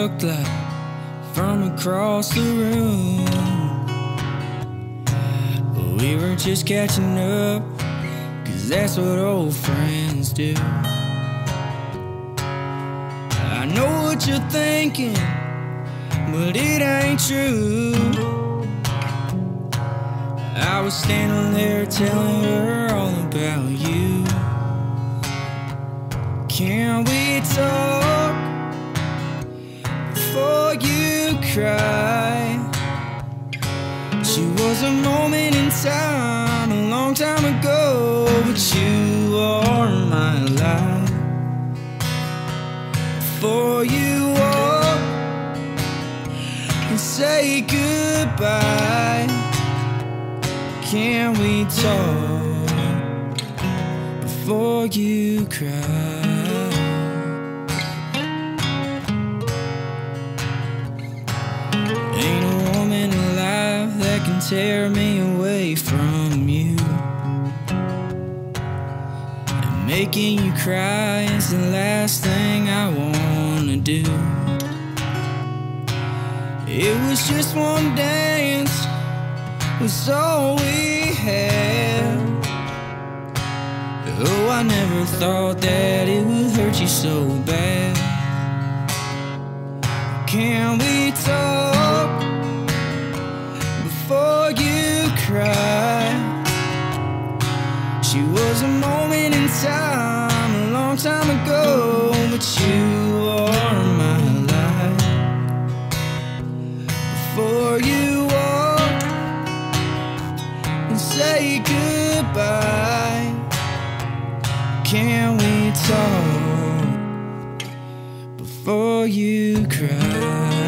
looked like from across the room. But we were just catching up, 'cause that's what old friends do. I know what you're thinking, but it ain't true. I was standing there telling her all about you. Can we talk before you cry? She was a moment in time, a long time ago, but you are my life. Before you walk and say goodbye, can we talk before you cry? Ain't a woman alive that can tear me away from you. And making you cry is the last thing I wanna do. It was just one dance, was all we had. Oh, I never thought that it would hurt you so bad. Can we talk before you cry? She was a moment in time, a long time ago, but you are my life. Before you walk and say goodbye, can we talk before you cry?